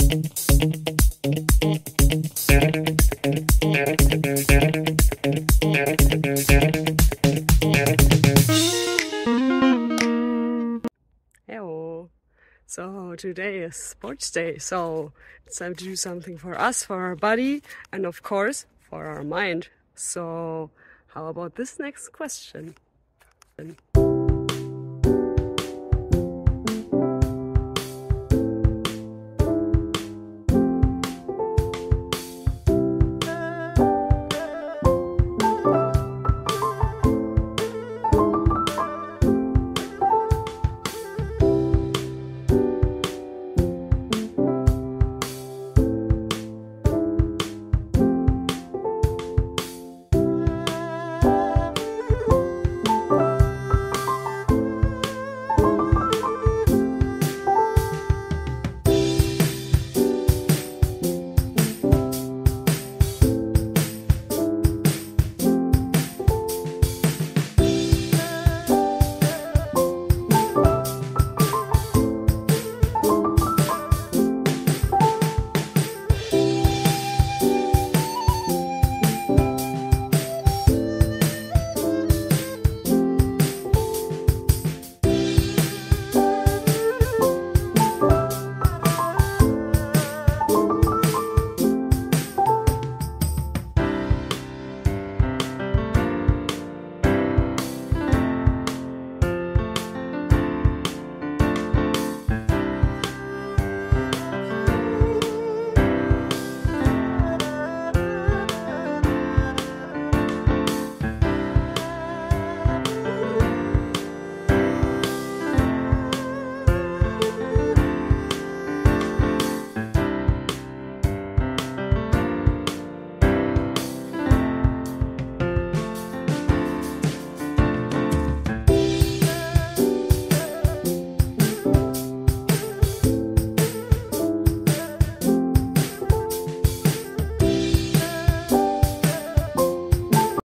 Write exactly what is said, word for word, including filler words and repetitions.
Hello. So today is sports day, so it's time to do something for us, for our body, and of course for our mind. So how about this next question?